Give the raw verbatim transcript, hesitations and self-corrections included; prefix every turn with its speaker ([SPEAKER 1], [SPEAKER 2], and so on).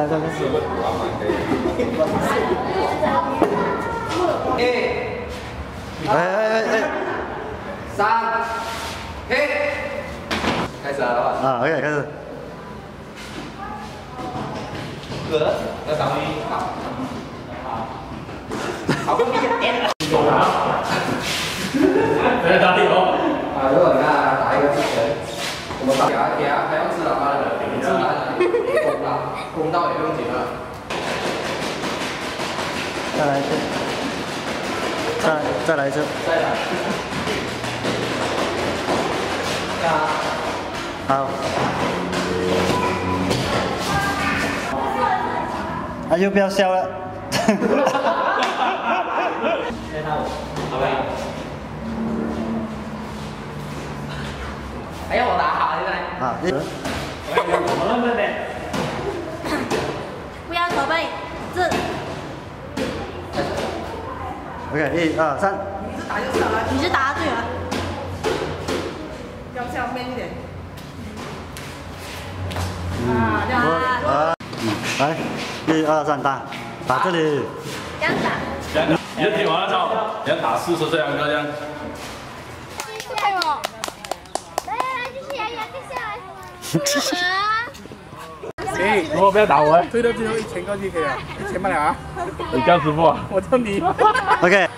[SPEAKER 1] 这边。
[SPEAKER 2] 一，
[SPEAKER 1] 哎哎哎哎，
[SPEAKER 2] 三，嘿，开始了，老板。
[SPEAKER 1] 啊 ，OK， 开始。
[SPEAKER 2] 哥，要打一，好，好不容易点了。走了。来打一哦。啊，如果你看打一个之前，我们打给他给他还要知道他的名字啊，公道，公道也不用紧了。
[SPEAKER 1] 再来一次。再再来一次。
[SPEAKER 2] 再来。啊。
[SPEAKER 1] 好。那就不要笑了。
[SPEAKER 2] 先到我，好不好？哎呀，我打好现在。
[SPEAKER 1] 啊，一。
[SPEAKER 3] 不要手背，这。
[SPEAKER 1] OK， 一二三。
[SPEAKER 4] 你是打就是了，
[SPEAKER 3] 你是答对了。
[SPEAKER 4] 要不要慢一点？
[SPEAKER 3] 啊，这样啊。
[SPEAKER 1] 嗯，来，一二三，打，打这里。
[SPEAKER 3] 这样打。
[SPEAKER 5] 你就听完了之后，你要打四十这两个这样。
[SPEAKER 3] 对哦。来来来，继续摇摇，接下来。
[SPEAKER 6] 哎，我不要打我哎，推到最后一千过去可以了，一千不了啊。你叫师傅啊？我叫你。
[SPEAKER 1] OK。